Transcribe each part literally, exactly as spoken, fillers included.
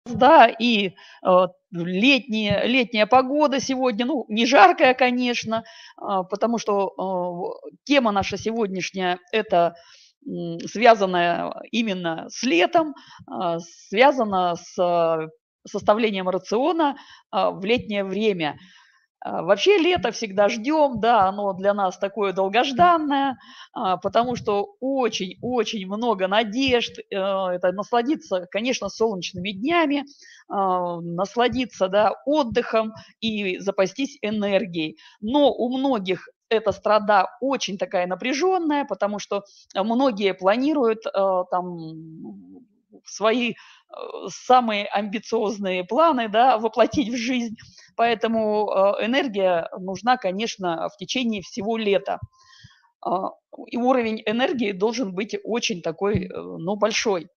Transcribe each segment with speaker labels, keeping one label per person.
Speaker 1: да, и, э, летняя летняя погода сегодня, ну, не жаркая, конечно, а, потому что, э, тема наша сегодняшняя- это, м, связанная именно с летом, а, связана с, э, составлением рациона, а, в летнее время. А, вообще лето всегда ждем, да, оно для нас такое долгожданное, а, потому что очень-очень много надежд. Э, это насладиться, конечно, солнечными днями, а, насладиться, да, отдыхом и запастись энергией. Но у многих эта страда очень такая напряженная, потому что э, многие планируют э, там свои э, самые амбициозные планы, да, воплотить в жизнь. Поэтому, э, энергия нужна, конечно, в течение всего лета. А, и уровень энергии должен быть очень такой, э, ну, большой.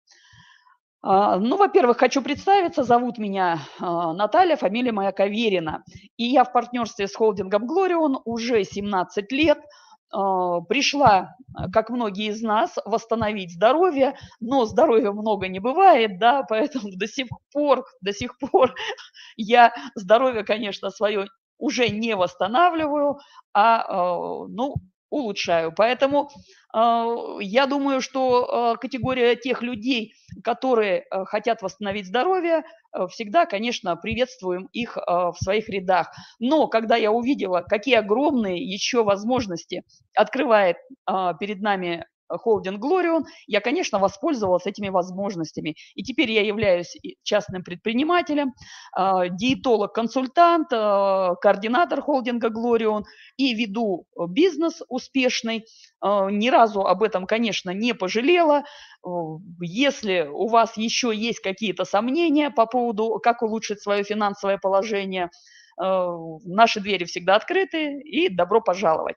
Speaker 1: А, ну, во-первых, хочу представиться. Зовут меня, а, Наталья, фамилия моя Каверина. И я в партнерстве с холдингом "Глорион" уже семнадцать лет. А, пришла, а, как многие из нас, восстановить здоровье, но здоровья много не бывает, да, поэтому до сих пор до сих пор я здоровье, конечно, свое уже не восстанавливаю, а, а, ну, улучшаю. Поэтому, а, я думаю, что, а, категория тех людей, которые, э, хотят восстановить здоровье, э, всегда, конечно, приветствуем их, а, в своих рядах. Но когда я увидела, какие огромные еще возможности открывает, а, перед нами холдинг "Глорион", я, конечно, воспользовалась этими возможностями. И теперь я являюсь и частным предпринимателем, а, диетолог-консультант, а, координатор холдинга "Глорион" и веду, э, бизнес успешный. А, ни разу об этом, конечно, не пожалела. О, если у вас еще есть какие-то сомнения по поводу, как улучшить свое финансовое положение, э, наши двери всегда открыты, и добро пожаловать.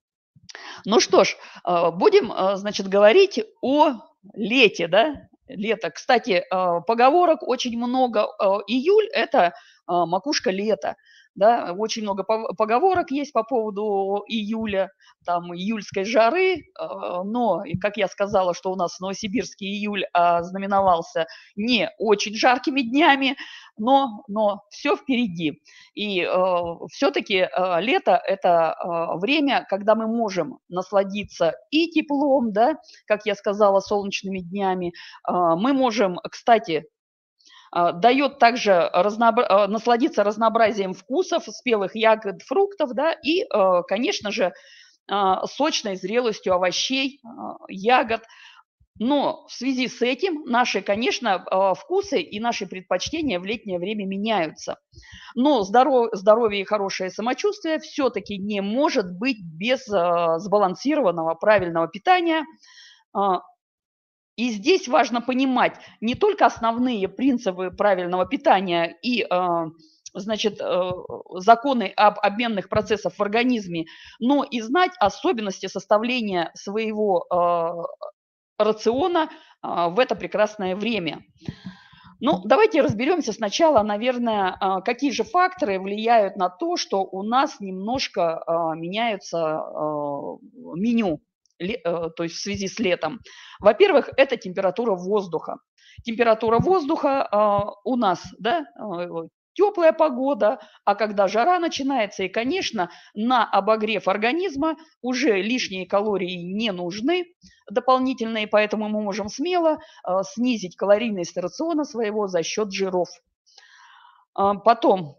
Speaker 1: Ну что ж, а, будем, а, значит, говорить о лете, да. Лето. Кстати, а, поговорок очень много. А, июль- это, а, макушка лета, да. Очень много пов поговорок есть по поводу июля, там, июльской жары. А, но, и как я сказала, что у нас в Новосибирске июль, а, знаменовался не очень жаркими днями, но но всё впереди. И, э, все-таки, э, лето- это, э, время, когда мы можем насладиться и теплом, да, как я сказала, солнечными днями. А, мы можем, кстати, а, дает также разнобра а, насладиться разнообразием вкусов, спелых ягод, фруктов, да, и, э, конечно же, а, сочной зрелостью овощей, а, ягод. Но в связи с этим наши, конечно, а, вкусы и наши предпочтения в летнее время меняются. Но здоро здоровье и хорошее самочувствие все-таки не может быть без, а, сбалансированного правильного питания. А, и здесь важно понимать не только основные принципы правильного питания и, а, значит, э, законы об обменных процессах в организме, но и знать особенности составления своего, а, рациона, а, в это прекрасное время. Ну, давайте разберемся сначала, наверное, а, какие же факторы влияют на то, что у нас немножко, а, меняется, а, меню, ле э, то есть в связи с летом. Во-первых, это температура воздуха. Температура воздуха, а, у нас, да, теплая погода, а когда жара начинается, и, конечно, на обогрев организма уже лишние калории не нужны дополнительные, поэтому мы можем смело, а, снизить калорийность рациона своего за счет жиров. А, потом,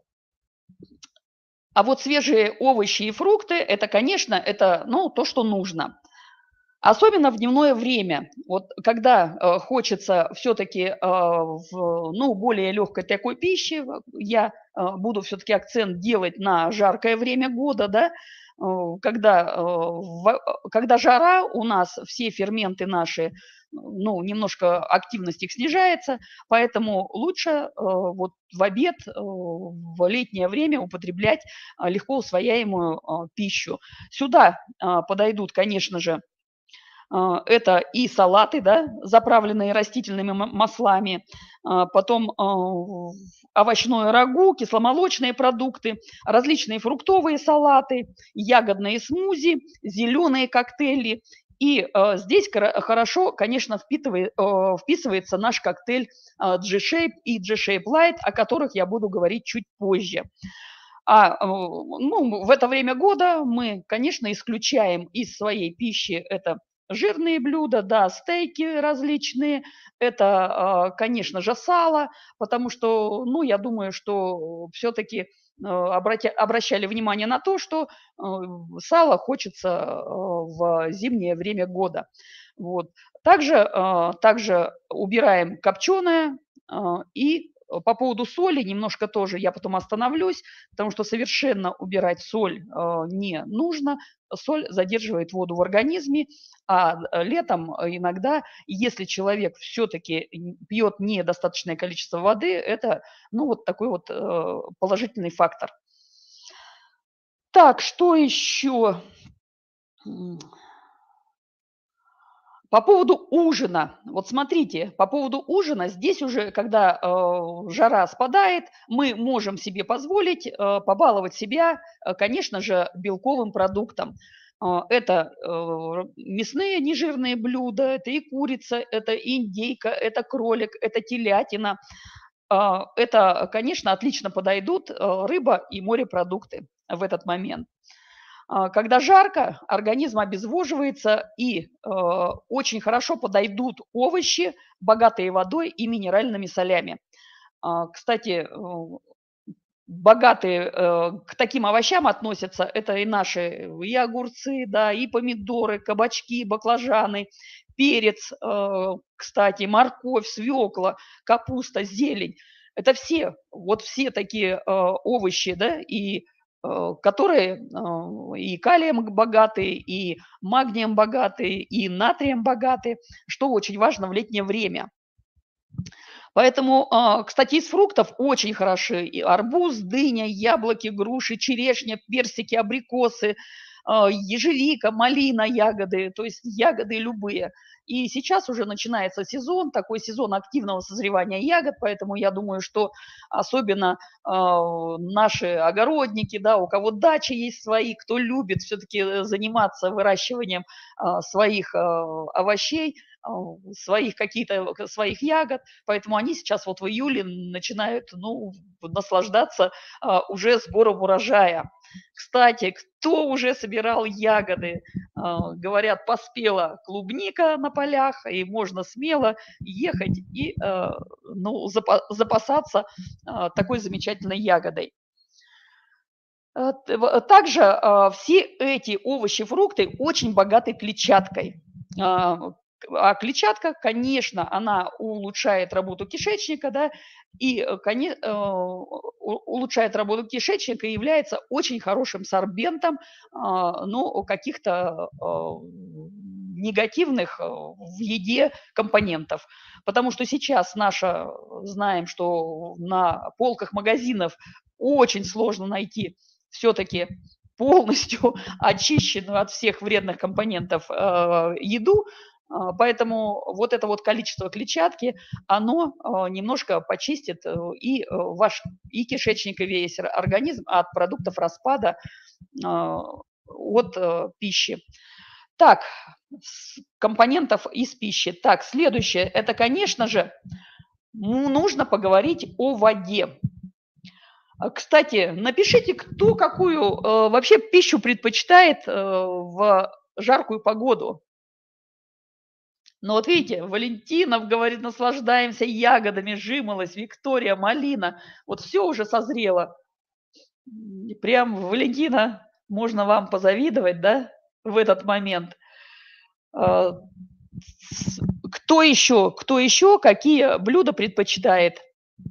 Speaker 1: а вот свежие овощи и фрукты- это, конечно, это, ну, то, что нужно. Особенно в дневное время. Вот когда, э, хочется все-таки, э, в, ну, более легкой такой пищи, в я, э, буду все-таки акцент делать на жаркое время года, да. Э, когда, э, в когда жара, у нас все ферменты наши, ну, немножко активность их снижается, поэтому лучше, э, вот в обед, э, в летнее время употреблять, а, легко усвояемую, а, пищу. Сюда, а, подойдут, конечно же, а, это и салаты, да, заправленные растительными ма маслами, а, потом, а, в овощное рагу, кисломолочные продукты, различные фруктовые салаты, ягодные смузи, зеленые коктейли И э, здесь хорошо, конечно, впитывает, э, вписывается наш коктейль э, G-Shape и G-Shape Light, о которых я буду говорить чуть позже. А э, ну, в это время года мы, конечно, исключаем из своей пищи это жирные блюда, да, стейки различные, это, э, конечно же, сало, потому что, ну, я думаю, что все-таки обращали внимание на то, что э, сало хочется э, в зимнее время года. Вот. Также, э, также убираем копченое. э, И по поводу соли немножко тоже я потом остановлюсь, потому что совершенно убирать соль э, не нужно. Соль задерживает воду в организме, а летом иногда, если человек все-таки пьет недостаточное количество воды, это, ну, вот такой вот э, положительный фактор. Так, что еще? По поводу ужина. Вот смотрите, по поводу ужина, здесь уже, когда э, жара спадает, мы можем себе позволить э, побаловать себя, э, конечно же, белковым продуктом. Э, это э, мясные нежирные блюда, это и курица, это и индейка, это кролик, это телятина. Э, это, конечно, отлично подойдут э, рыба и морепродукты в этот момент. Когда жарко, организм обезвоживается, и э, очень хорошо подойдут овощи, богатые водой и минеральными солями. А, кстати, э, богатые э, к таким овощам относятся это и наши и огурцы, да, и помидоры, кабачки, баклажаны, перец, э, кстати, морковь, свекла, капуста, зелень. Это все, вот все такие э, овощи, да, и э, которые э, и калием богатые, и магнием богатые, и натрием богатые, что очень важно в летнее время. Поэтому, а, кстати, из фруктов очень хороши и арбуз, дыня, яблоки, груши, черешня, персики, абрикосы, а, ежевика, малина, ягоды, то есть ягоды любые. И сейчас уже начинается сезон, такой сезон активного созревания ягод, поэтому я думаю, что особенно э, наши огородники, да, у кого дачи есть свои, кто любит все-таки заниматься выращиванием э, своих э, овощей, э, своих какие-то своих ягод, поэтому они сейчас вот в июле начинают, ну, наслаждаться э, уже сбором урожая. Кстати, кто уже собирал ягоды? Говорят, поспела клубника на полях, и можно смело ехать и ну, запасаться такой замечательной ягодой. Также все эти овощи, фрукты очень богаты клетчаткой. А клетчатка, конечно, она улучшает работу кишечника, да, и улучшает работу кишечника и является очень хорошим сорбентом, ну, каких-то негативных в еде компонентов. Потому что сейчас наша, знаем, что на полках магазинов очень сложно найти все-таки полностью очищенную от всех вредных компонентов э, еду, поэтому вот это вот количество клетчатки, оно э, немножко почистит э, и ваш и кишечник, и весь организм от продуктов распада э, от э, пищи. Так, компонентов из пищи. Так, следующее, это, конечно же, нужно поговорить о воде. Кстати, напишите, кто какую э, вообще пищу предпочитает э, в жаркую погоду. Но вот видите, Валентинов говорит, наслаждаемся ягодами, жимолость, Виктория, малина. Вот все уже созрело. И прям, Валентина, можно вам позавидовать, да, в этот момент. Кто еще, кто еще какие блюда предпочитает?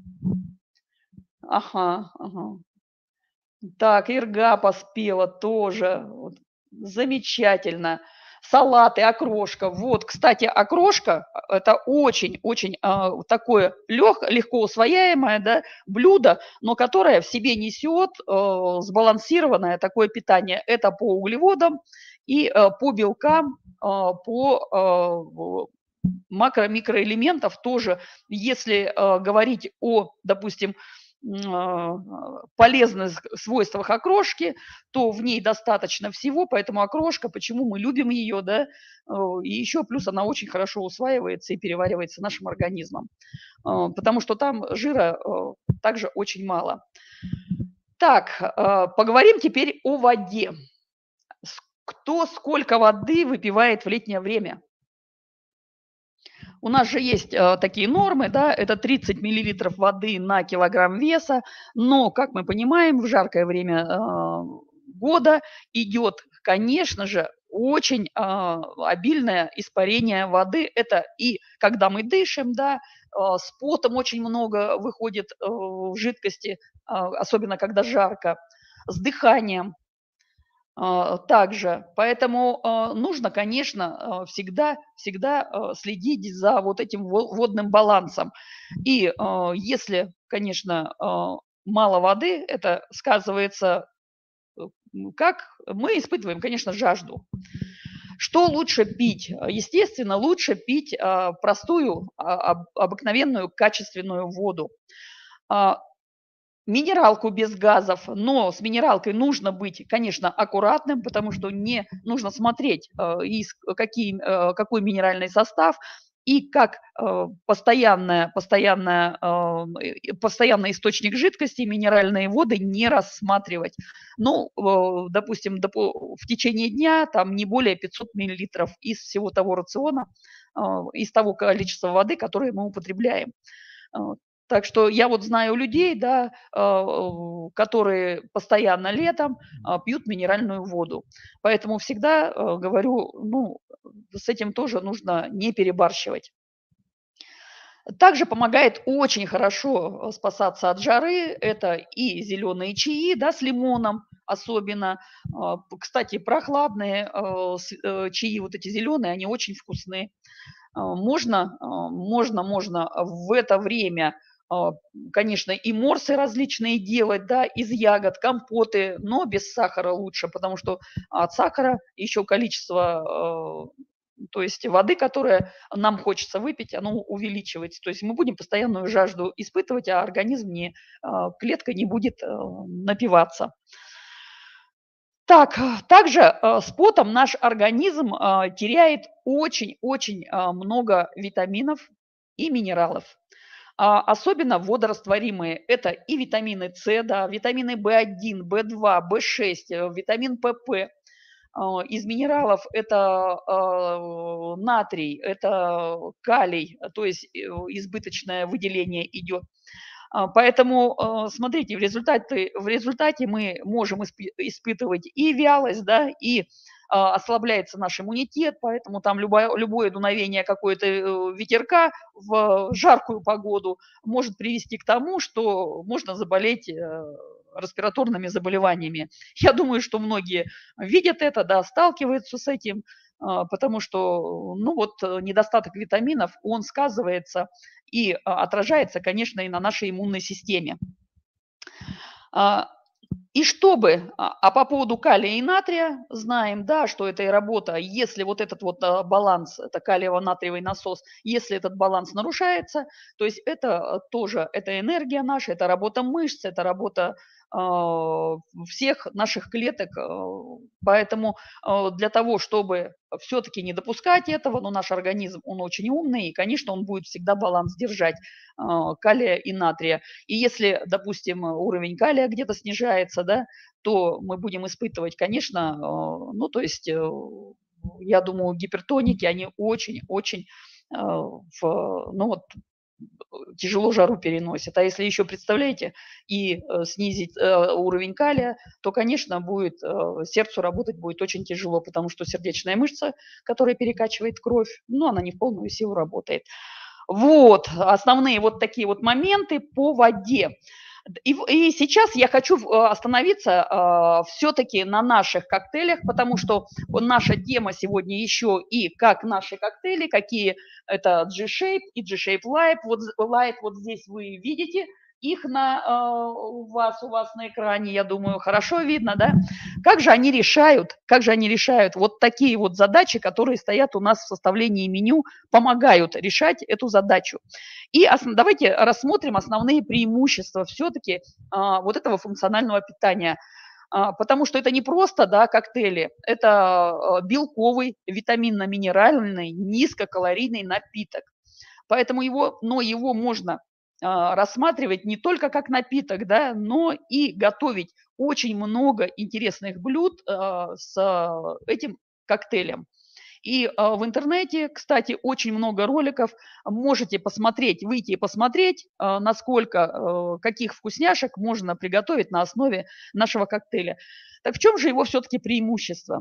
Speaker 1: Ага, ага. Так, ирга поспела тоже. Вот, замечательно. Салаты, окрошка. Вот, кстати, окрошка – это очень-очень э, такое лег, легко усвояемое, да, блюдо, но которое в себе несет э, сбалансированное такое питание. Это по углеводам и э, по белкам, э, по э, макро-микроэлементов тоже. Если э, говорить о, допустим, полезных свойствах окрошки, то в ней достаточно всего, поэтому окрошка, почему мы любим ее, да, и еще плюс она очень хорошо усваивается и переваривается нашим организмом, потому что там жира также очень мало. Так, поговорим теперь о воде. Кто сколько воды выпивает в летнее время? У нас же есть э, такие нормы, да, это тридцать миллилитров воды на килограмм веса, но, как мы понимаем, в жаркое время э, года идет, конечно же, очень э, обильное испарение воды. Это и когда мы дышим, да, э, с потом очень много выходит э, жидкости, э, особенно когда жарко, с дыханием. Также, поэтому нужно, конечно, всегда, всегда следить за вот этим водным балансом. И если, конечно, мало воды, это сказывается, как мы испытываем, конечно, жажду. Что лучше пить? Естественно, лучше пить простую, обыкновенную, качественную воду. Минералку без газов, но с минералкой нужно быть, конечно, аккуратным, потому что не нужно смотреть, э, из, какие, э, какой минеральный состав и как э, постоянная, постоянная, э, постоянный источник жидкости минеральные воды не рассматривать. Ну, э, допустим, в течение дня там не более пятисот миллилитров из всего того рациона, э, из того количества воды, которое мы употребляем. Так что я вот знаю людей, да, которые постоянно летом пьют минеральную воду. Поэтому всегда говорю, ну, с этим тоже нужно не перебарщивать. Также помогает очень хорошо спасаться от жары. Это и зеленые чаи, да, с лимоном особенно. Кстати, прохладные чаи, вот эти зеленые, они очень вкусные. Можно, можно, можно в это время, конечно, и морсы различные делать, да, из ягод, компоты, но без сахара лучше, потому что от сахара еще количество, то есть воды, которая нам хочется выпить, оно увеличивается. То есть мы будем постоянную жажду испытывать, а организм, не, клетка не будет напиваться. Так, также с потом наш организм теряет очень-очень много витаминов и минералов. Особенно водорастворимые. Это и витамины С, да, витамины В один, В два, В шесть, витамин ПП. Из минералов это натрий, это калий, то есть избыточное выделение идет. Поэтому, смотрите, в результате, в результате мы можем испытывать и вялость, да, и ослабляется наш иммунитет, поэтому там любое, любое дуновение какой-то ветерка в жаркую погоду может привести к тому, что можно заболеть респираторными заболеваниями. Я думаю, что многие видят это, да, сталкиваются с этим, потому что, ну вот, недостаток витаминов, он сказывается и отражается, конечно, и на нашей иммунной системе. И чтобы, а по поводу калия и натрия, знаем, да, что это и работа, если вот этот вот баланс, это калиево-натриевый насос, если этот баланс нарушается, то есть это тоже, это энергия наша, это работа мышц, это работа всех наших клеток, поэтому для того, чтобы все-таки не допускать этого, но наш организм, он очень умный, и, конечно, он будет всегда баланс держать калия и натрия. И если, допустим, уровень калия где-то снижается, да, то мы будем испытывать, конечно, ну, то есть, я думаю, гипертоники, они очень-очень, ну, вот, тяжело жару переносят. А если еще, представляете, и снизить уровень калия, то, конечно, будет, сердцу работать будет очень тяжело, потому что сердечная мышца, которая перекачивает кровь, ну, она не в полную силу работает. Вот, основные вот такие вот моменты по воде. И, и сейчас я хочу остановиться э, все-таки на наших коктейлях, потому что наша тема сегодня еще и как наши коктейли, какие это G-Shape и G-Shape Light. Вот, Light, вот здесь вы видите, их на, э, у вас у вас на экране, я думаю, хорошо видно, да? Как же они решают как же они решают вот такие вот задачи, которые стоят у нас в составлении меню, помогают решать эту задачу. И осн давайте рассмотрим основные преимущества все-таки, а, вот этого функционального питания. А, потому что это не просто, да, коктейли, это, э, белковый, витаминно-минеральный, низкокалорийный напиток. Поэтому его но его можно, а, рассматривать не только как напиток, да, но и готовить очень много интересных блюд, а, с а, этим коктейлем. И, а, в интернете, кстати, очень много роликов. Можете посмотреть, выйти и посмотреть, а, насколько, э, каких вкусняшек можно приготовить на основе нашего коктейля. Так в чем же его все-таки преимущество?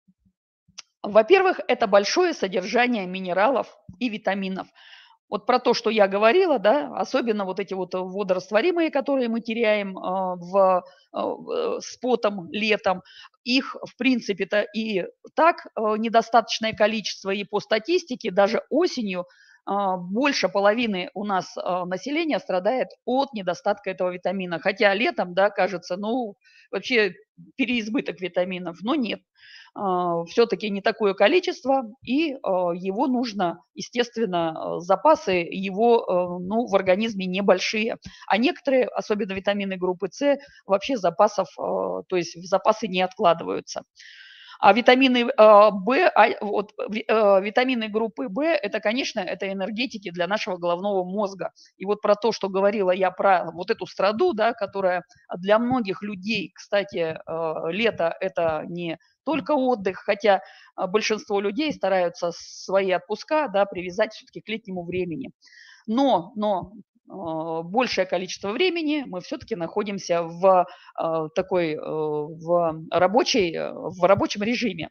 Speaker 1: Во-первых, это большое содержание минералов и витаминов. Вот про то, что я говорила, да, особенно вот эти вот водорастворимые, которые мы теряем, а, в, а, в, с потом летом, их, в принципе-то, и так, а, недостаточное количество, и по статистике даже осенью, а, больше половины у нас, а, населения страдает от недостатка этого витамина. Хотя летом, да, кажется, ну, вообще переизбыток витаминов, но нет. Все-таки не такое количество, и а, его нужно, естественно, а, запасы его, э, ну, в организме небольшие. А некоторые, особенно витамины группы С, вообще запасов, а, то есть в запасы не откладываются. А витамины, а, В, а, вот, ви э, витамины группы В- это, конечно, это энергетики для нашего головного мозга. И вот про то, что говорила я про вот эту страду, да, которая для многих людей, кстати, э, лето- это не только отдых, хотя, а, большинство людей стараются свои отпуска, да, привязать все-таки к летнему времени. Но но, а, большее количество времени мы все-таки находимся в, а, такой, э, в рабочей, э, в рабочем режиме.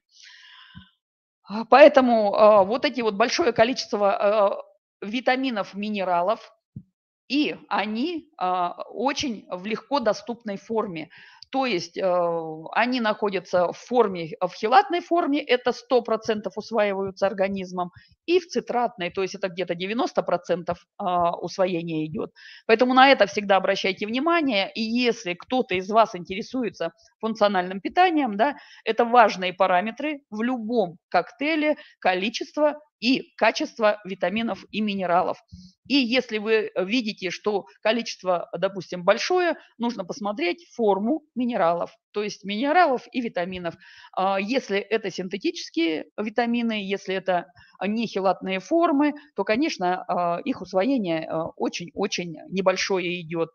Speaker 1: А, поэтому, а, вот эти вот большое количество, а, витаминов, минералов, и они, а, очень в легко доступной форме. То есть, э, они находятся в форме, в хелатной форме, это сто процентов усваиваются организмом, и в цитратной, то есть это где-то девяносто процентов а, усвоения идет. Поэтому на это всегда обращайте внимание. И если кто-то из вас интересуется функциональным питанием, да, это важные параметры в любом коктейле: количество и качество витаминов и минералов. И если вы видите, что количество, допустим, большое, нужно посмотреть форму минералов, то есть минералов и витаминов. А, Если это синтетические витамины, если это нехелатные формы, то, конечно, а, их усвоение а, очень-очень небольшое идет.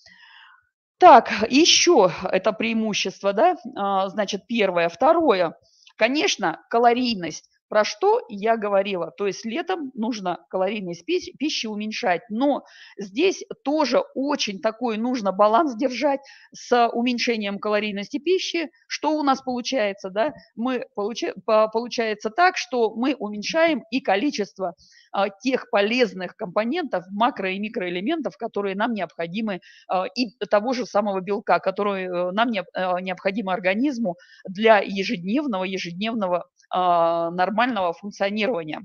Speaker 1: Так, еще это преимущество, да, а, значит, первое. Второе, конечно, калорийность. Про что я говорила? То есть летом нужно калорийность пищи, пищи уменьшать, но здесь тоже очень такой нужно баланс держать с уменьшением калорийности пищи. Что у нас получается, да? Мы получа, по- получается так, что мы уменьшаем и количество а, тех полезных компонентов, макро- и микроэлементов, которые нам необходимы, а, и того же самого белка, который э, нам необ- э, необходимо организму для ежедневного ежедневного а, нормального функционирования.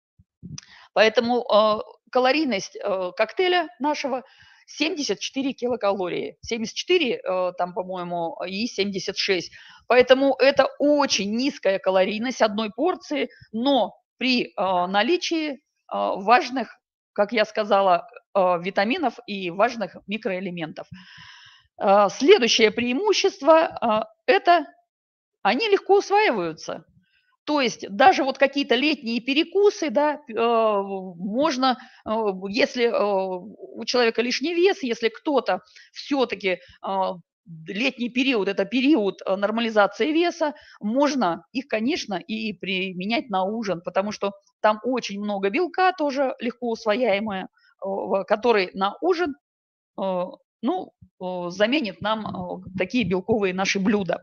Speaker 1: Поэтому а, калорийность э, коктейля нашего семьдесят четыре килокалории. семьдесят четыре, э, там, по-моему, и семьдесят шесть. Поэтому это очень низкая калорийность одной порции, но при а, наличии а, важных, как я сказала, а, витаминов и важных микроэлементов. А, Следующее преимущество а, – это они легко усваиваются. То есть даже вот какие-то летние перекусы, да, э, можно, э, если э, у человека лишний вес, если кто-то все-таки летний период – это период э, нормализации веса, можно их, конечно, и применять на ужин, потому что там очень много белка, тоже легко усвояемое, э, который на ужин, э, ну, э, заменит нам э, такие белковые наши блюда.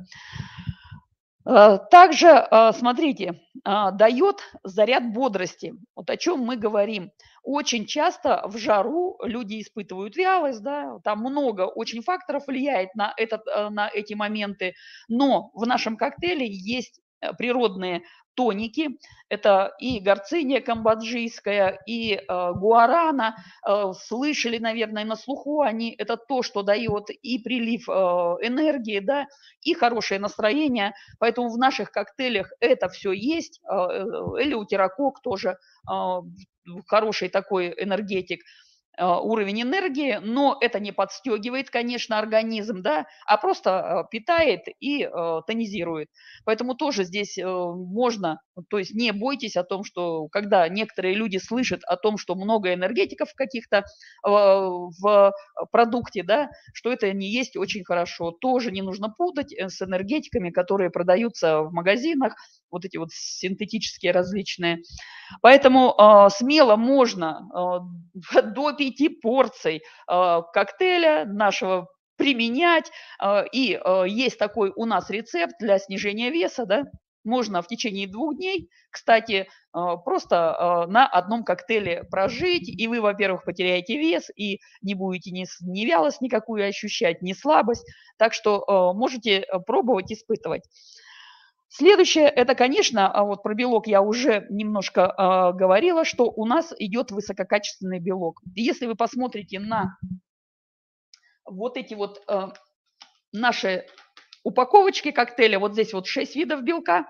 Speaker 1: Э, Также, э, смотрите, а, дает заряд бодрости. Вот о чем мы говорим. Очень часто в жару люди испытывают вялость, да, там много очень факторов влияет на, этот, э, на эти моменты, но в нашем коктейле есть э, природные тоники. Это и горциния камбоджийская, и э, гуарана. Э, слышали, наверное, на слуху они. Это то, что дает и прилив э, энергии, да, и хорошее настроение. Поэтому в наших коктейлях это все есть. Э, э, элеутерокок тоже э, хороший такой энергетик, э, уровень энергии, но это не подстегивает, конечно, организм, да, а просто э, питает и э, тонизирует. Поэтому тоже здесь э, можно, то есть не бойтесь о том, что когда некоторые люди слышат о том, что много энергетиков каких-то э, в продукте, да, что это не есть очень хорошо. Тоже не нужно путать э, с энергетиками, которые продаются в магазинах, вот эти вот синтетические различные. Поэтому э, смело можно э, до пяти порций э, коктейля нашего применять. Э, и э, есть такой у нас рецепт для снижения веса, да, можно в течение двух дней, кстати, э, просто э, на одном коктейле прожить, и вы, во-первых, потеряете вес, и не будете ни, с- ни вялость никакую ощущать, ни слабость. Так что э, можете э, пробовать, испытывать. Следующее, это, конечно, а вот про белок я уже немножко а, говорила, что у нас идет высококачественный белок. Если вы посмотрите на вот эти вот а, наши упаковочки коктейля, вот здесь вот шесть видов белка.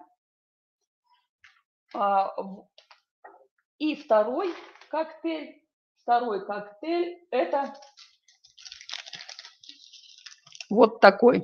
Speaker 1: А, в- и второй коктейль, второй коктейль это вот такой.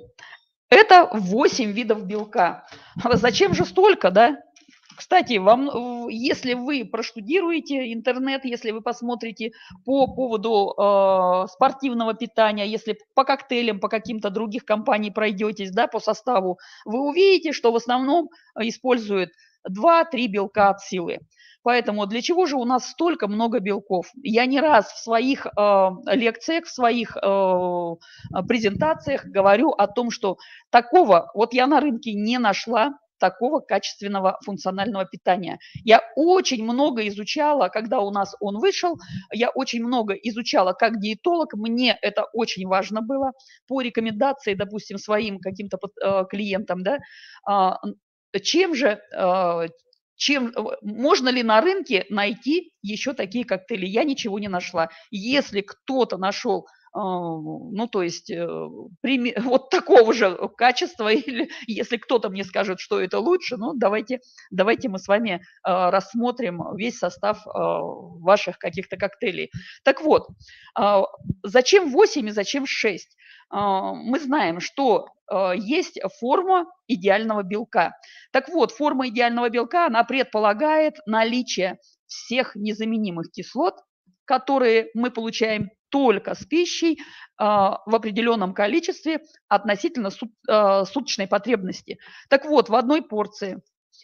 Speaker 1: Это восемь видов белка. А зачем же столько, да? Кстати, вам, если вы проштудируете интернет, если вы посмотрите по поводу э, спортивного питания, если по коктейлям, по каким-то других компаний пройдетесь, да, по составу, вы увидите, что в основном используют два-три белка от силы. Поэтому для чего же у нас столько много белков? Я не раз в своих э, лекциях, в своих э, презентациях говорю о том, что такого вот я на рынке не нашла, такого качественного функционального питания. Я очень много изучала, когда у нас он вышел, я очень много изучала как диетолог, мне это очень важно было по рекомендации, допустим, своим каким-то э, клиентам, да, а, чем же, э, чем, э, можно ли на рынке найти еще такие коктейли? Я ничего не нашла. Если кто-то нашел а, ну, то есть э, прими- вот такого же качества, или если кто-то мне скажет, что это лучше, ну, давайте, давайте мы с вами а, рассмотрим весь состав а, ваших каких-то коктейлей. Так вот, а, зачем восемь и зачем шесть? А, Мы знаем, что а, есть форма идеального белка. Так вот, форма идеального белка, она предполагает наличие всех незаменимых кислот, которые мы получаем только с пищей а, в определенном количестве относительно сут, а, суточной потребности. Так вот, в одной порции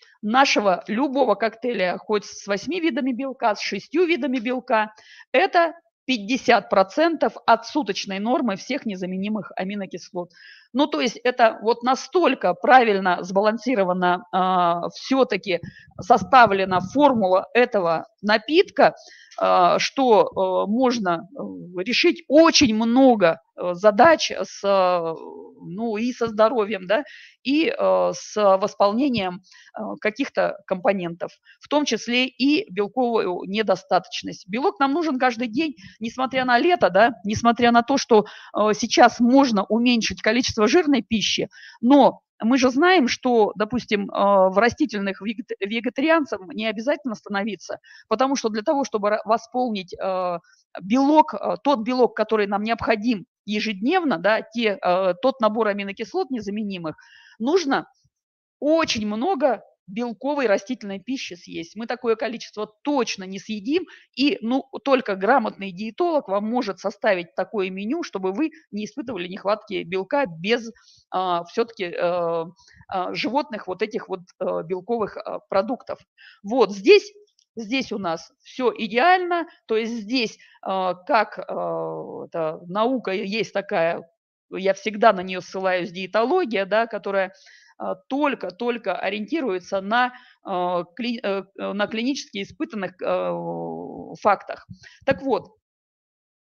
Speaker 1: нашего любого коктейля, хоть с восьми видами белка, с шестью видами белка, это пятьдесят процентов от суточной нормы всех незаменимых аминокислот. Ну, то есть это вот настолько правильно сбалансировано, а, все-таки составлена формула этого напитка, а, что а, можно э, решить очень много э, задач с, э, ну, и со здоровьем, да, и э, с восполнением э, каких-то компонентов, в том числе и белковую недостаточность. Белок нам нужен каждый день, несмотря на лето, да, несмотря на то, что э, сейчас можно уменьшить количество жирной пищи, но мы же знаем, что, допустим, э, в растительных вегет- вегетарианцам не обязательно становиться, потому что для того, чтобы ра- восполнить э, белок, э, тот белок, который нам необходим ежедневно, да, те, э, тот набор аминокислот незаменимых, нужно очень много белковой растительной пищи съесть. Мы такое количество точно не съедим, и ну, только грамотный диетолог вам может составить такое меню, чтобы вы не испытывали нехватки белка без а, все-таки а, а, животных вот этих вот а, белковых а, продуктов. Вот здесь Здесь у нас все идеально, то есть здесь, а, как а, это, наука есть такая, я всегда на нее ссылаюсь, диетология, да, которая а, только-только ориентируется на, а, кли- э, э, на клинически испытанных а, фактах. Так вот,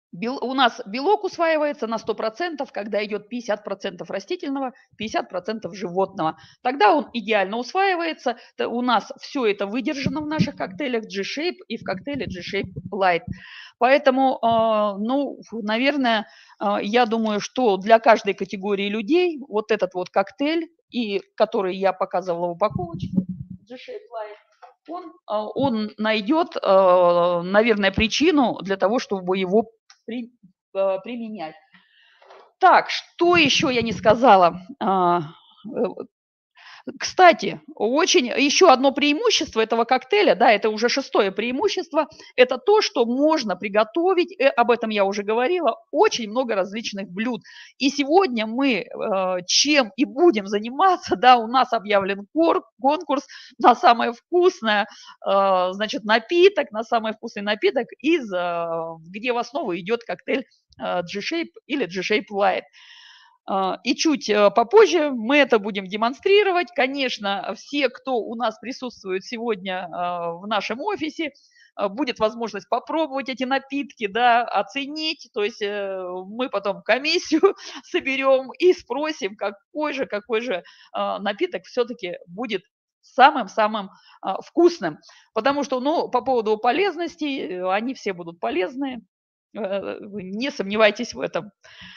Speaker 1: Бел у нас белок усваивается на сто процентов, когда идет пятьдесят процентов растительного, пятьдесят процентов животного. Тогда он идеально усваивается. Т у нас все это выдержано в наших коктейлях G-Shape и в коктейле G-Shape Light. Поэтому, а, ну, наверное, а, я думаю, что для каждой категории людей вот этот вот коктейль, и который я показывала в упаковочке, G-Shape Light, он, а, он найдет, а, наверное, причину для того, чтобы его при, а, применять. Так, что еще я не сказала? А, э, Кстати, очень еще одно преимущество этого коктейля, да, это уже шестое преимущество, это то, что можно приготовить, э, об этом я уже говорила, очень много различных блюд. И сегодня мы э, чем и будем заниматься, да, у нас объявлен кор- конкурс на самое вкусное, э, значит, напиток, на самый вкусный напиток, из, э, где в основу идет коктейль э, G-Shape или G-Shape Light. А, И чуть э, попозже мы это будем демонстрировать. Конечно, все, кто у нас присутствует сегодня а, в нашем офисе, а, будет возможность попробовать эти напитки, да, оценить. То есть э, мы потом комиссию соберем и спросим, какой же, какой же а, напиток все-таки будет самым-самым а, вкусным. Потому что, ну, по поводу полезности, э, они все будут полезны. Э, вы не сомневайтесь в этом.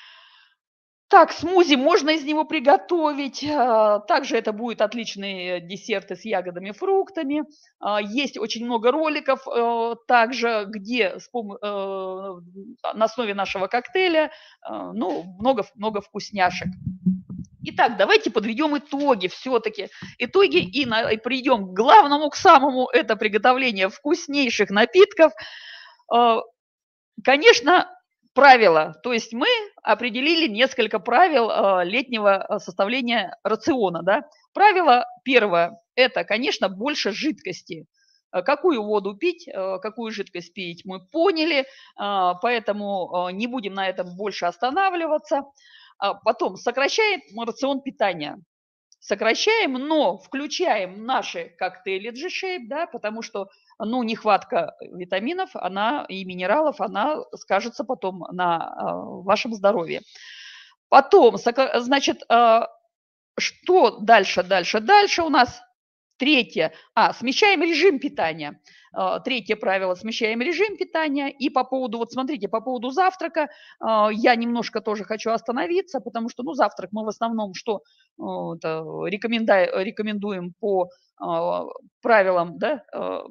Speaker 1: Так, смузи можно из него приготовить. а, Также это будет отличные десерты с ягодами, фруктами. А, Есть очень много роликов э, также, где с пом- э, на основе нашего коктейля э, ну, много-много вкусняшек. Итак, давайте подведем итоги все-таки. Итоги и, на, и придем к главному, к самому, это приготовление вкуснейших напитков. Э, Конечно, правила. То есть мы определили несколько правил а, летнего а, составления рациона. Да? Правило первое – это, конечно, больше жидкости. А Какую воду пить, а, какую жидкость пить, мы поняли, а, поэтому а, не будем на этом больше останавливаться. А Потом сокращаем рацион питания. Сокращаем, но включаем наши коктейли G-Shape, да, потому что, ну, нехватка витаминов, она и минералов, она скажется потом на а, вашем здоровье. Потом, сока- значит, а, что дальше, дальше, дальше у нас? Третье. А, смещаем режим питания. А, Третье правило – смещаем режим питания. И по поводу, вот смотрите, по поводу завтрака а, я немножко тоже хочу остановиться, потому что, ну, завтрак мы в основном что а, это, рекоменда- рекомендуем по а, правилам, да, а,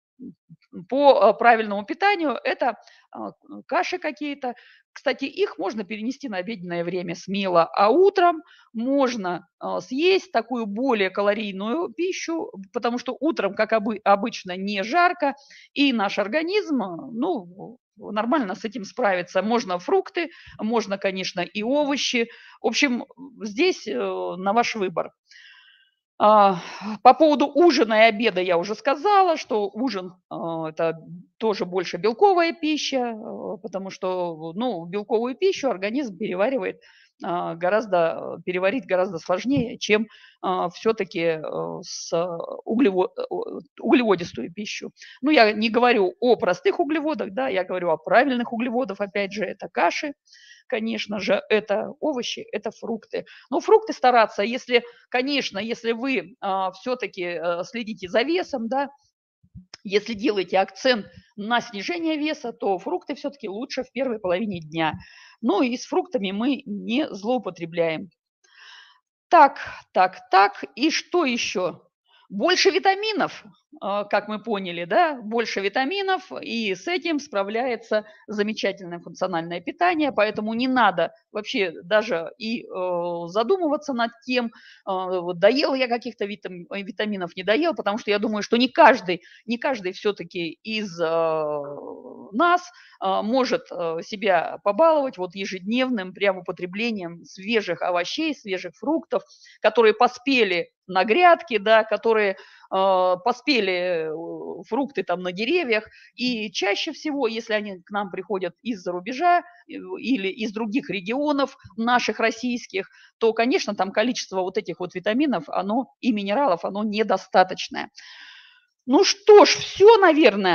Speaker 1: по а, правильному питанию – это а, каши какие-то. Кстати, их можно перенести на обеденное время смело, а утром можно а, съесть такую более калорийную пищу, потому что утром, как обы- обычно, не жарко, и наш организм, а, ну, нормально с этим справится. Можно фрукты, можно, конечно, и овощи. В общем, здесь э, на ваш выбор. А, По поводу ужина и обеда я уже сказала, что ужин а, это тоже больше белковая пища, а, потому что, ну, белковую пищу организм переваривает а, гораздо, переварить гораздо сложнее, чем все-таки с углево- о, углеводистую пищу. Ну, я не говорю о простых углеводах, да, я говорю о правильных углеводах, опять же, это каши, конечно же, это овощи, это фрукты. Но фрукты стараться, если, конечно, если вы а, все-таки а, следите за весом, да, если делаете акцент на снижение веса, то фрукты все-таки лучше в первой половине дня. Ну и с фруктами мы не злоупотребляем. Так, так, так. И что еще? Больше витаминов, а, как мы поняли, да, больше витаминов, и с этим справляется замечательное функциональное питание, поэтому не надо вообще даже и э, задумываться над тем, а, вот доел я каких-то витам- э, витаминов, не доел, потому что я думаю, что не каждый, не каждый все-таки из э, нас а, может а, себя побаловать вот ежедневным прям употреблением свежих овощей, свежих фруктов, которые поспели на грядке, да, которые а, поспели э, фрукты там на деревьях. И чаще всего, если они к нам приходят из-за рубежа э, или из других регионов наших российских, то, конечно, там количество вот этих вот витаминов, оно и минералов, оно недостаточное. Ну что ж, все, наверное.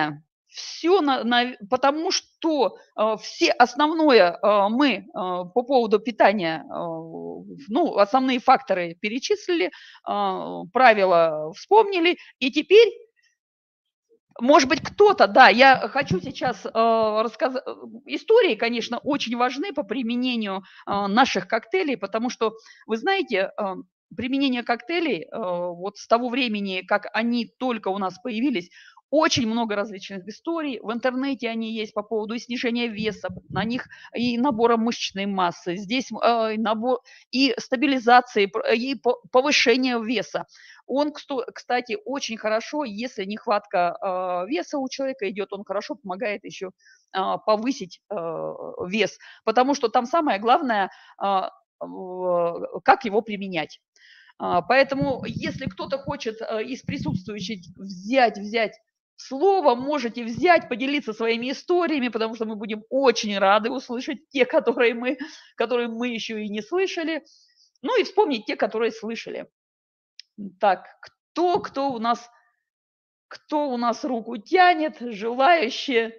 Speaker 1: все, на, на, потому что э, все основное э, мы э, по поводу питания, э, ну, основные факторы перечислили, э, правила вспомнили, и теперь, может быть, кто-то, да, я хочу сейчас э, рассказать, истории, конечно, очень важны по применению э, наших коктейлей, потому что, вы знаете, э, применение коктейлей, э, вот с того времени, как они только у нас появились, очень много различных историй. В интернете они есть по поводу и снижения веса, на них и набора мышечной массы, здесь э, набор и стабилизации, и повышения веса. Он, кстати, очень хорошо, если нехватка э, веса у человека идет, он хорошо помогает еще э, повысить э, вес, потому что там самое главное, э, э, как его применять. Поэтому, если кто-то хочет э, из присутствующих взять, взять слово, можете взять, поделиться своими историями, потому что мы будем очень рады услышать те, которые мы, которые мы еще и не слышали, ну и вспомнить те, которые слышали. Так, кто, кто у нас, кто у нас руку тянет, желающие?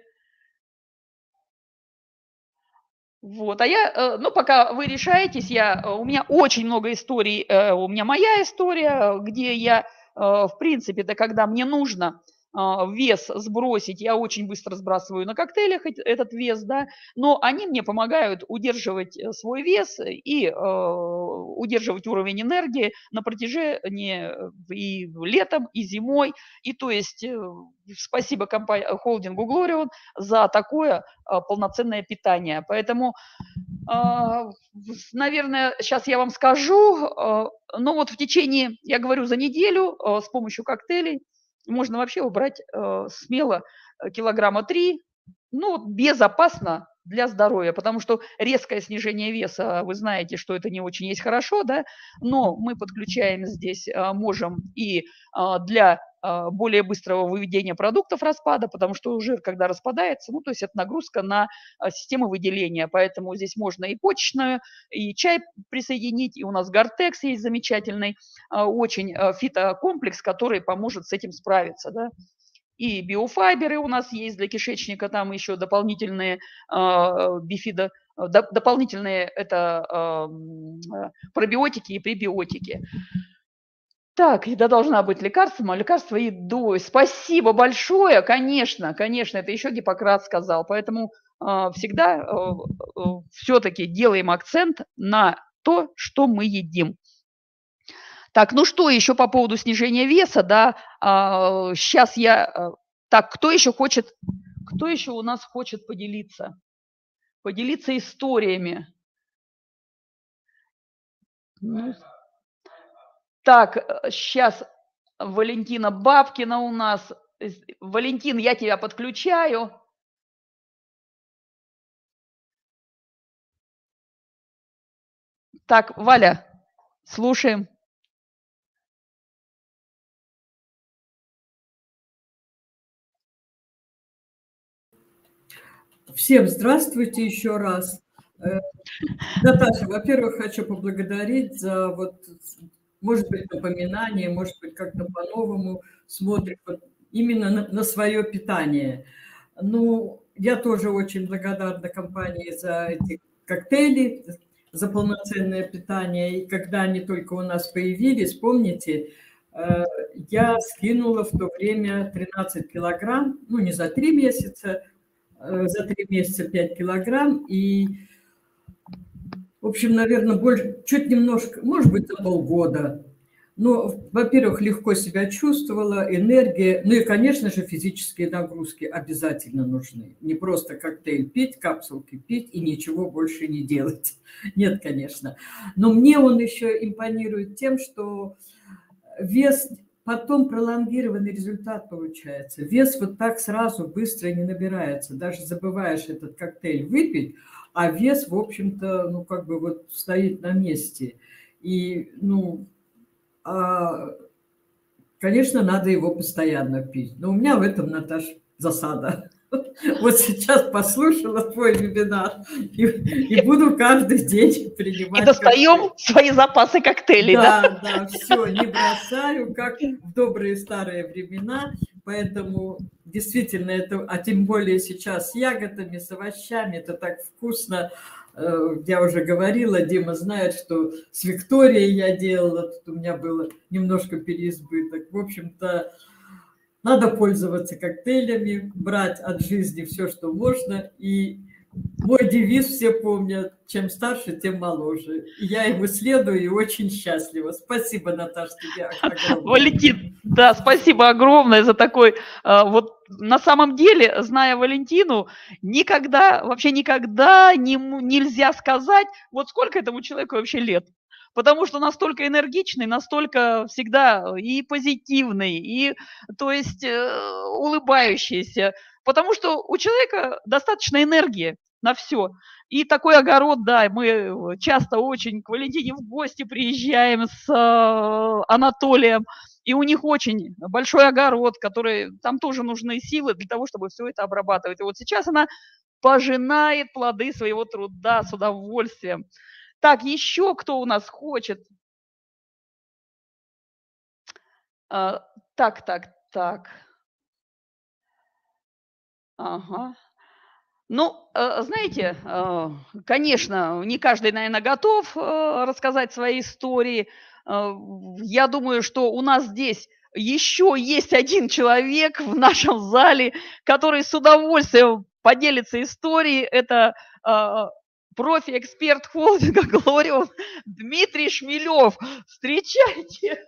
Speaker 1: Вот, а я, ну, пока вы решаетесь, я, у меня очень много историй, у меня моя история, где я, в принципе-то, когда мне нужно вес сбросить, я очень быстро сбрасываю на коктейлях этот вес, да, но они мне помогают удерживать свой вес и э, удерживать уровень энергии на протяжении и летом, и зимой, и то есть э, спасибо компании, холдингу Glorion за такое э, полноценное питание, поэтому, э, наверное, сейчас я вам скажу, э, но вот в течение, я говорю, за неделю э, с помощью коктейлей можно вообще убрать э, смело килограмма три, ну, безопасно для здоровья, потому что резкое снижение веса, вы знаете, что это не очень есть хорошо, да, но мы подключаем здесь, э, можем и э, для э, более быстрого выведения продуктов распада, потому что жир, когда распадается, ну, то есть это нагрузка на э, систему выделения, поэтому здесь можно и почечную, и чай присоединить, и у нас Гортекс есть замечательный, э, очень э, фитокомплекс, который поможет с этим справиться, да. И биофайберы у нас есть для кишечника, там еще дополнительные э, бифидо, до, дополнительные это э, пробиотики и пребиотики. Так, еда должна быть лекарством, а лекарство едой. Спасибо большое, конечно, конечно, это еще Гиппократ сказал. Поэтому э, всегда э, э, все-таки делаем акцент на то, что мы едим. Так, ну что еще по поводу снижения веса, да, а, сейчас я, так, кто еще хочет, кто еще у нас хочет поделиться, поделиться историями? Ну, так, сейчас Валентина Бабкина у нас. Валентин, я тебя подключаю. Так, Валя, слушаем.
Speaker 2: Всем здравствуйте еще раз. Наташа, во-первых, хочу поблагодарить за, вот, может быть, напоминание, может быть, как-то по-новому смотрит именно на, на свое питание. Ну, я тоже очень благодарна компании за эти коктейли, за полноценное питание. И когда они только у нас появились, помните, я скинула в то время тринадцать килограмм, ну, не за три месяца, за три месяца пять килограмм, и, в общем, наверное, больше, чуть немножко, может быть, за полгода. Но, во-первых, легко себя чувствовала, энергия, ну и, конечно же, физические нагрузки обязательно нужны. Не просто коктейль пить, капсулки пить и ничего больше не делать. Нет, конечно. Но мне он еще импонирует тем, что вес... Потом пролонгированный результат получается. Вес вот так сразу быстро не набирается. Даже забываешь этот коктейль выпить, а вес, в общем-то, ну, как бы вот стоит на месте. И, ну, а, конечно, надо его постоянно пить. Но у меня в этом, Наташа, засада. Вот сейчас послушала твой вебинар и, и буду каждый день принимать.
Speaker 1: И достаем коктейль. Свои запасы коктейлей, да?
Speaker 2: Да, да, все, не бросаю, как в добрые старые времена. Поэтому действительно это, а тем более сейчас с ягодами, с овощами, это так вкусно. Я уже говорила, Дима знает, что с Викторией я делала, тут у меня было немножко переизбыток. В общем-то, надо пользоваться коктейлями, брать от жизни все, что можно. И мой девиз все помнят: чем старше, тем моложе. И я ему следую и очень счастлива. Спасибо, Наташа, тебе огромное.
Speaker 1: Валентин, да, спасибо огромное за такой, вот на самом деле, зная Валентину, никогда, вообще никогда не, нельзя сказать, вот сколько этому человеку вообще лет. Потому что настолько энергичный, настолько всегда и позитивный, и, то есть, улыбающийся. Потому что у человека достаточно энергии на все. И такой огород, да, мы часто очень к Валентине в гости приезжаем с Анатолием, и у них очень большой огород, который, там тоже нужны силы для того, чтобы все это обрабатывать. И вот сейчас она пожинает плоды своего труда с удовольствием. Так, еще кто у нас хочет? А, так, так, так. Ага. Ну, знаете, конечно, не каждый, наверное, готов рассказать свои истории. Я думаю, что у нас здесь еще есть один человек в нашем зале, который с удовольствием поделится историей. Это профи-эксперт холдинга «Глорион» Дмитрий Шмелев. Встречайте!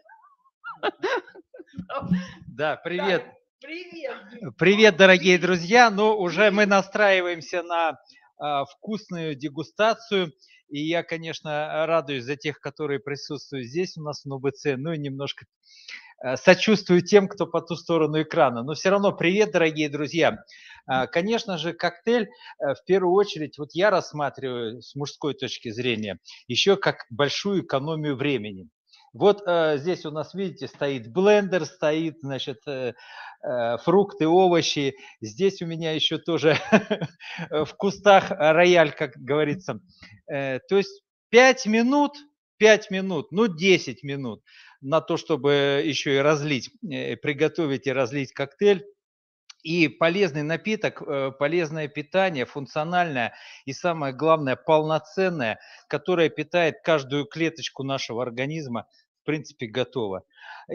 Speaker 3: Да, привет.
Speaker 1: Привет.
Speaker 3: Привет, дорогие друзья. Ну, уже мы настраиваемся на а, вкусную дегустацию. И я, конечно, радуюсь за тех, которые присутствуют здесь у нас в НУБЦ. Ну и немножко а, сочувствую тем, кто по ту сторону экрана. Но все равно привет, дорогие друзья. А, конечно же, коктейль а, в первую очередь, вот я рассматриваю с мужской точки зрения, еще как большую экономию времени. Вот э, здесь у нас, видите, стоит блендер, стоит, значит, э, э, фрукты, овощи. Здесь у меня еще тоже в кустах рояль, как говорится. Э, то есть пять минут, пять минут, ну десять минут на то, чтобы еще и разлить, э, приготовить и разлить коктейль. И полезный напиток, полезное питание, функциональное и, самое главное, полноценное, которое питает каждую клеточку нашего организма, в принципе, готово.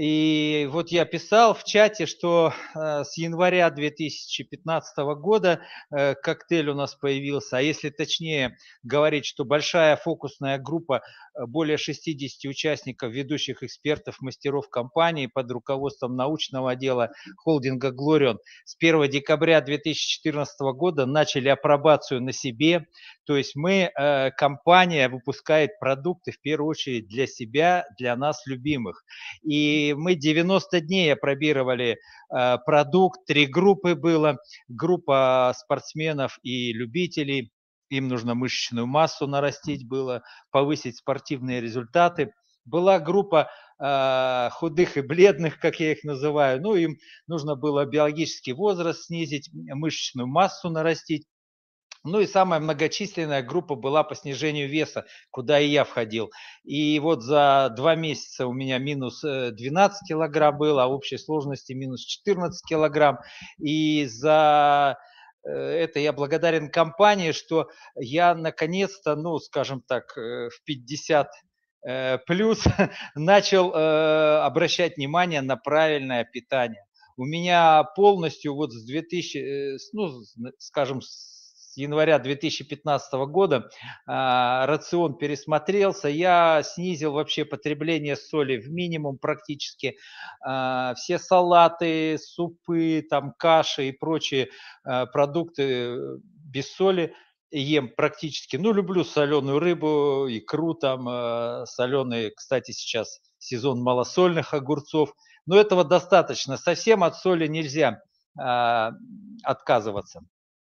Speaker 3: И вот я писал в чате, что с января две тысячи пятнадцатого года коктейль у нас появился, а если точнее говорить, что большая фокусная группа, более шестидесяти участников, ведущих экспертов, мастеров компании под руководством научного отдела холдинга «Глорион» с первого декабря две тысячи четырнадцатого года начали апробацию на себе. То есть мы, э, компания выпускает продукты в первую очередь для себя, для нас любимых. И мы девяносто дней апробировали э, продукт, три группы было, группа спортсменов и любителей. Им нужно мышечную массу нарастить было, повысить спортивные результаты. Была группа э, худых и бледных, как я их называю. Ну, им нужно было биологический возраст снизить, мышечную массу нарастить. Ну и самая многочисленная группа была по снижению веса, куда и я входил. И вот за два месяца у меня минус двенадцать килограмм было, а в общей сложности минус четырнадцать килограмм. И за это я благодарен компании, что я наконец-то, ну, скажем так, в пятьдесят плюс начал обращать внимание на правильное питание. У меня полностью вот с две тысячи, ну, скажем, с января две тысячи пятнадцатого года а, рацион пересмотрелся, я снизил вообще потребление соли в минимум практически. А, все салаты, супы, там, каши и прочие а, продукты без соли ем практически. Ну, люблю соленую рыбу, икру там, а, соленые, кстати, сейчас сезон малосольных огурцов. Но этого достаточно. Совсем от соли нельзя а, отказываться.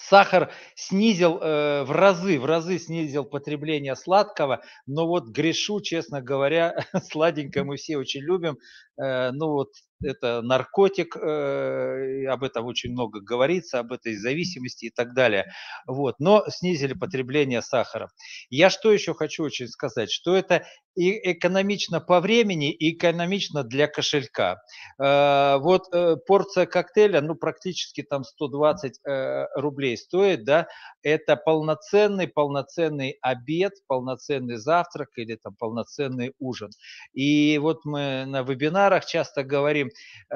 Speaker 3: Сахар снизил э, в разы, в разы снизил потребление сладкого, но вот грешу, честно говоря, сладенькое мы все очень любим, э, ну вот это наркотик, э, об этом очень много говорится, об этой зависимости и так далее, вот, но снизили потребление сахара. Я что еще хочу очень сказать, что это и экономично по времени, и экономично для кошелька. Э, вот э, порция коктейля, ну практически там сто двадцать э, рублей стоит, да, это полноценный, полноценный обед, полноценный завтрак или там полноценный ужин. И вот мы на вебинарах часто говорим,